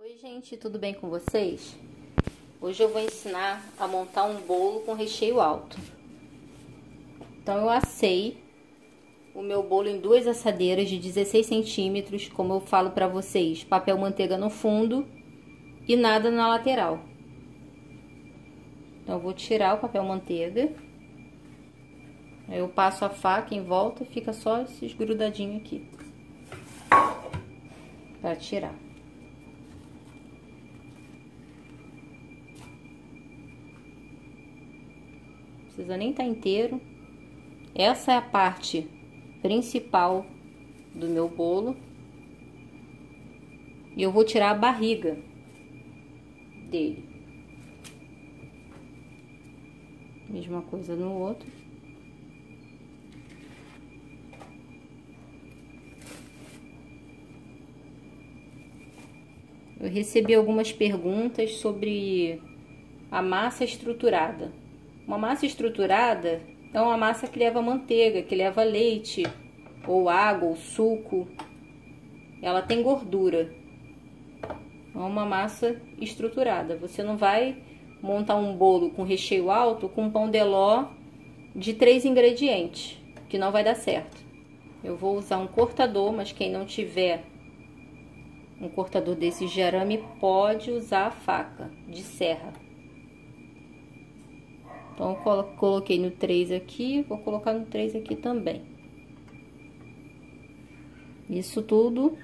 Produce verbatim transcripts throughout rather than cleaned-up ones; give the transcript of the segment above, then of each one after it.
Oi gente, tudo bem com vocês? Hoje eu vou ensinar a montar um bolo com recheio alto. Então eu assei o meu bolo em duas assadeiras de dezesseis centímetros, como eu falo pra vocês, papel manteiga no fundo e nada na lateral. Então eu vou tirar o papel manteiga, aí eu passo a faca em volta e fica só esses grudadinhos aqui pra tirar. Não precisa nem estar inteiro. Essa é a parte principal do meu bolo. E eu vou tirar a barriga dele. Mesma coisa no outro. Eu recebi algumas perguntas sobre a massa estruturada. Uma massa estruturada é uma massa que leva manteiga, que leva leite, ou água, ou suco. Ela tem gordura. É uma massa estruturada. Você não vai montar um bolo com recheio alto com pão de ló de três ingredientes, que não vai dar certo. Eu vou usar um cortador, mas quem não tiver um cortador desse de arame pode usar a faca de serra. Então, eu coloquei no três aqui, vou colocar no três aqui também. Isso tudo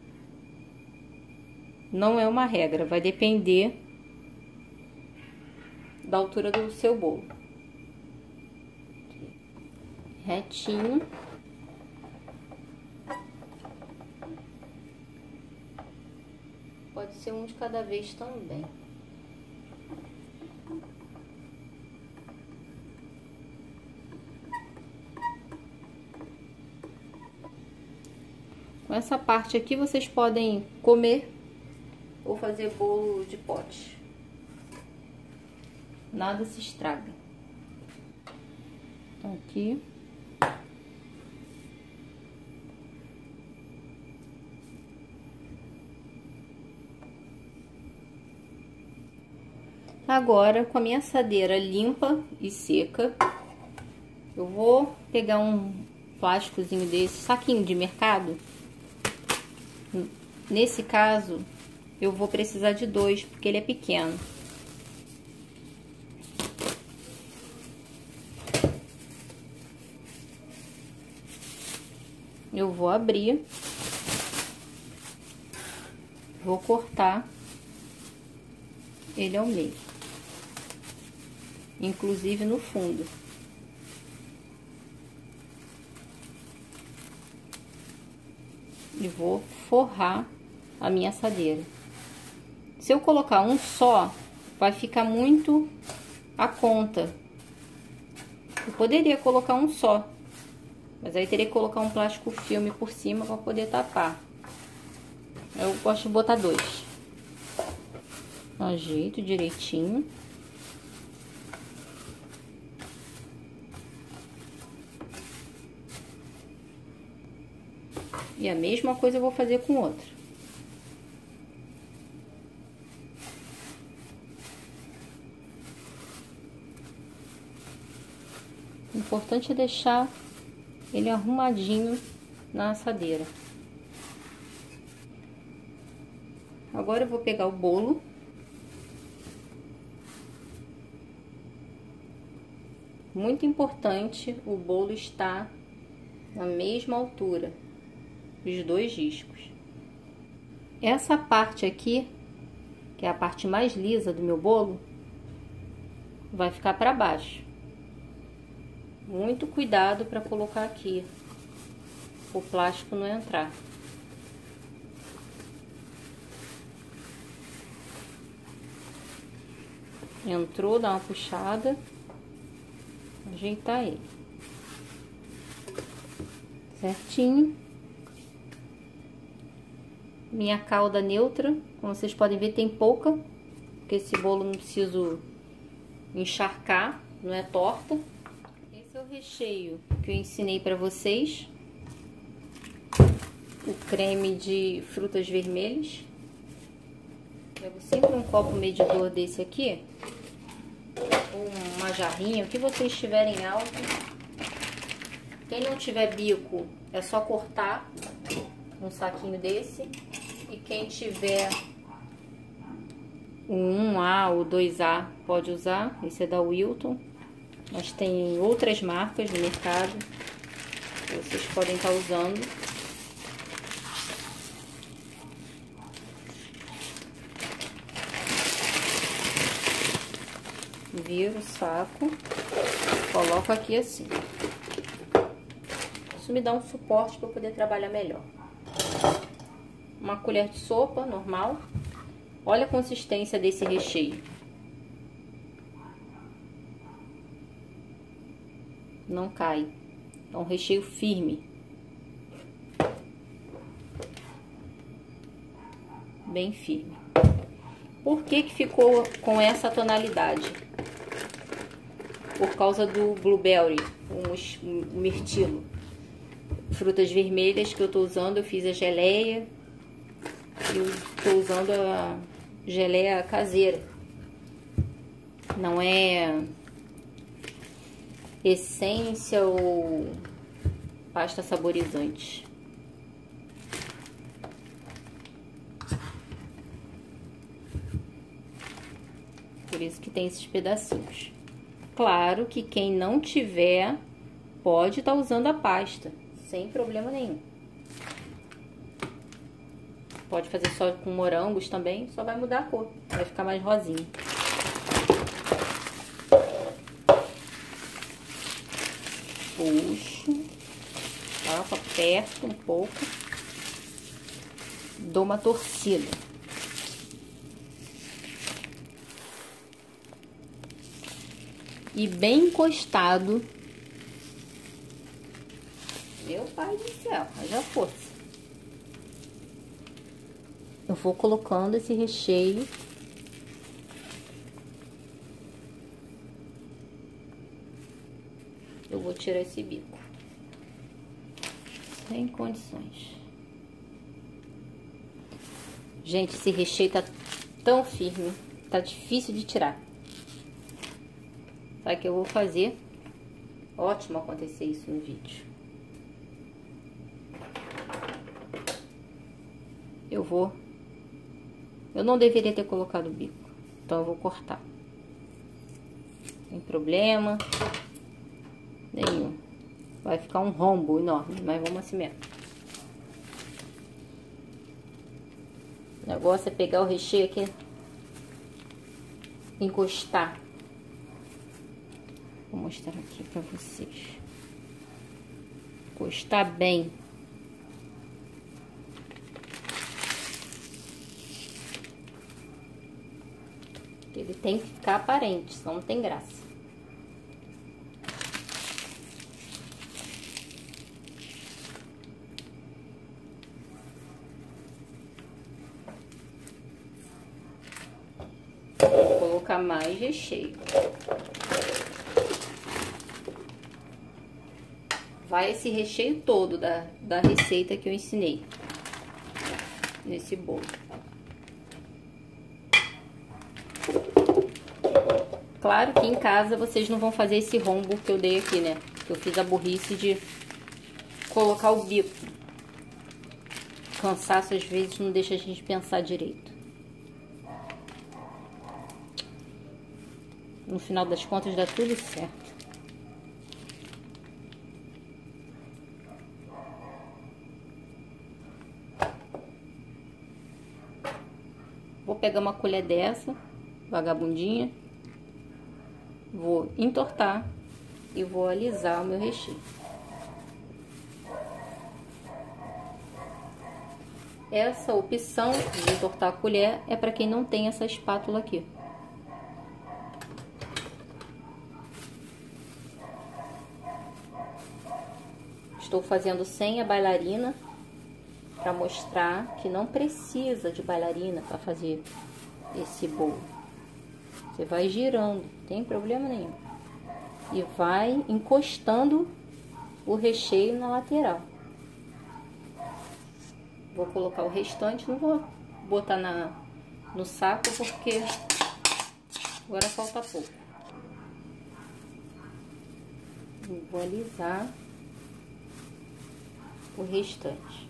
não é uma regra, vai depender da altura do seu bolo. Retinho. Pode ser um de cada vez também. Com essa parte aqui vocês podem comer ou fazer bolo de pote. Nada se estraga. Então, aqui. Agora, com a minha assadeira limpa e seca, eu vou pegar um plásticozinho desse, saquinho de mercado. Nesse caso, eu vou precisar de dois, porque ele é pequeno. Eu vou abrir, vou cortar ele ao meio, inclusive no fundo. E vou forrar a minha assadeira. Se eu colocar um só, vai ficar muito a conta. Eu poderia colocar um só, mas aí teria que colocar um plástico filme por cima para poder tapar. Eu gosto de botar dois. Ajeito direitinho. E a mesma coisa eu vou fazer com o outro. O importante é deixar ele arrumadinho na assadeira. Agora eu vou pegar o bolo. Muito importante o bolo estar na mesma altura, os dois riscos. Essa parte aqui, que é a parte mais lisa do meu bolo, vai ficar para baixo. Muito cuidado para colocar aqui, o plástico não entrar. Entrou, dá uma puxada, ajeitar ele certinho. Minha calda neutra, como vocês podem ver, tem pouca, porque esse bolo não preciso encharcar, não é torta. Esse é o recheio que eu ensinei para vocês. O creme de frutas vermelhas. Levo sempre um copo medidor desse aqui, ou uma jarrinha, o que vocês tiverem alto. Quem não tiver bico, é só cortar um saquinho desse. E quem tiver o um A ou dois A pode usar, esse é da Wilton. Mas tem outras marcas no mercado que vocês podem estar usando. Viro o saco, coloco aqui assim. Isso me dá um suporte para eu poder trabalhar melhor. Uma colher de sopa normal. Olha a consistência desse recheio. Não cai. É um recheio firme. Bem firme. Por que que ficou com essa tonalidade? Por causa do blueberry, o mirtilo. Frutas vermelhas que eu tô usando, eu fiz a geleia. Eu tô usando a geleia caseira. Não é essência ou pasta saborizante. Por isso que tem esses pedacinhos. Claro que quem não tiver pode estar usando a pasta, sem problema nenhum. Pode fazer só com morangos também, só vai mudar a cor, vai ficar mais rosinha. Puxo, coloco, aperto um pouco, dou uma torcida. E bem encostado. Meu pai do céu, haja força. Eu vou colocando esse recheio. Eu vou tirar esse bico. Sem condições. Gente, esse recheio tá tão firme. Tá difícil de tirar. Sabe o que eu vou fazer? Ótimo acontecer isso no vídeo. Eu vou... Eu não deveria ter colocado o bico. Então eu vou cortar. Sem problema nenhum. Vai ficar um rombo enorme, mas vamos assim mesmo. O negócio é pegar o recheio aqui, encostar. Vou mostrar aqui pra vocês. Encostar bem. Ele tem que ficar aparente, senão não tem graça. Vou colocar mais recheio. Vai esse recheio todo da, da receita que eu ensinei nesse bolo. Claro que em casa vocês não vão fazer esse rombo que eu dei aqui, né? Que eu fiz a burrice de colocar o bico. Cansaço às vezes não deixa a gente pensar direito. No final das contas dá tudo certo. Vou pegar uma colher dessa, vagabundinha. Vou entortar e vou alisar o meu recheio. Essa opção de entortar a colher é para quem não tem essa espátula aqui. Estou fazendo sem a bailarina para mostrar que não precisa de bailarina para fazer esse bolo. Você vai girando, não tem problema nenhum. E vai encostando o recheio na lateral. Vou colocar o restante, não vou botar na, no saco porque agora falta pouco. Vou alisar o restante.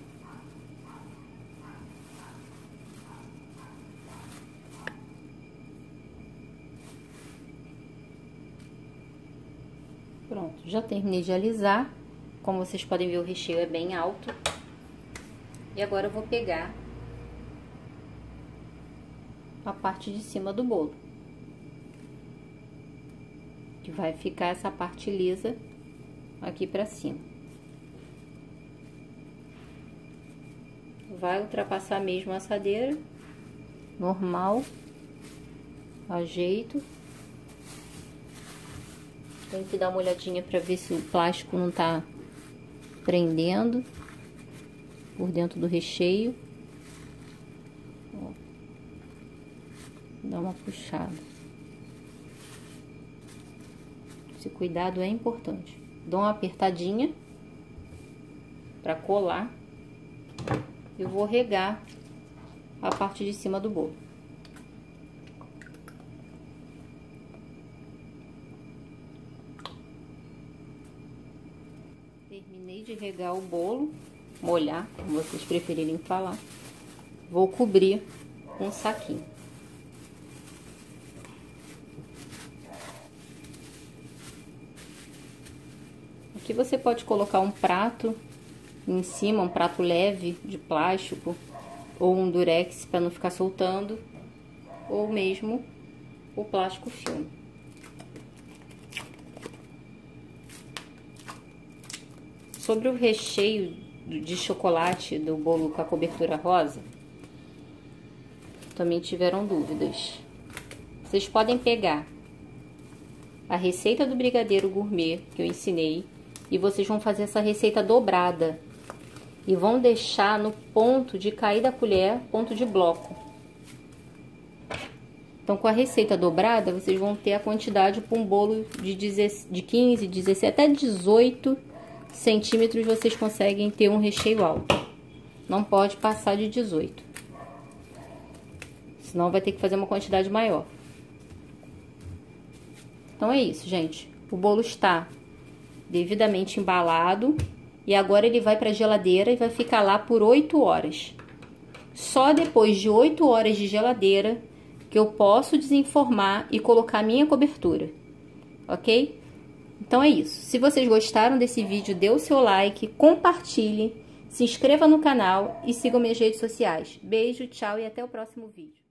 Pronto, já terminei de alisar. Como vocês podem ver, o recheio é bem alto. E agora eu vou pegar a parte de cima do bolo, que vai ficar essa parte lisa aqui pra cima. Vai ultrapassar mesmo a assadeira, normal, ajeito. Tem que dar uma olhadinha pra ver se o plástico não tá prendendo por dentro do recheio. Ó, dá uma puxada. Esse cuidado é importante. Dou uma apertadinha pra colar. Eu vou regar a parte de cima do bolo. Terminei de regar o bolo, molhar, como vocês preferirem falar. Vou cobrir com um saquinho. Aqui você pode colocar um prato em cima, um prato leve de plástico, ou um durex para não ficar soltando, ou mesmo o plástico filme. Sobre o recheio de chocolate do bolo com a cobertura rosa, também tiveram dúvidas. Vocês podem pegar a receita do brigadeiro gourmet que eu ensinei e vocês vão fazer essa receita dobrada e vão deixar no ponto de cair da colher, ponto de bloco. Então, com a receita dobrada, vocês vão ter a quantidade para um bolo de quinze, dezesseis, até dezoito centímetros. Vocês conseguem ter um recheio alto. Não pode passar de dezoito. Senão vai ter que fazer uma quantidade maior. Então é isso, gente. O bolo está devidamente embalado. E agora ele vai para a geladeira e vai ficar lá por oito horas. Só depois de oito horas de geladeira que eu posso desenformar e colocar minha cobertura. Ok? Então é isso. Se vocês gostaram desse vídeo, dê o seu like, compartilhe, se inscreva no canal e sigam minhas redes sociais. Beijo, tchau e até o próximo vídeo.